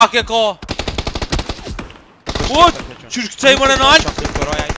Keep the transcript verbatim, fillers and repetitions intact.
Fuck jako! Pojď! Čurk, chce jim na noň!